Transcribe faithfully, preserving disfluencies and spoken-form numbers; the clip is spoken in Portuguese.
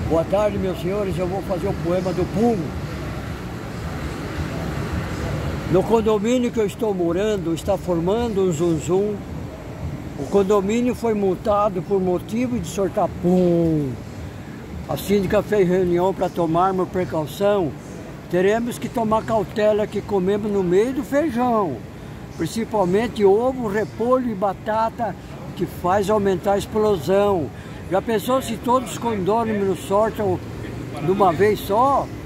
Boa tarde, meus senhores, eu vou fazer o poema do Pum. No condomínio que eu estou morando, está formando um zum zum. O condomínio foi multado por motivo de soltar pum. A síndica fez reunião para tomarmos precaução. Teremos que tomar cautela que comemos no meio do feijão. Principalmente ovo, repolho e batata, que faz aumentar a explosão. Já pensou se todos os condôminos sortam de uma vez só?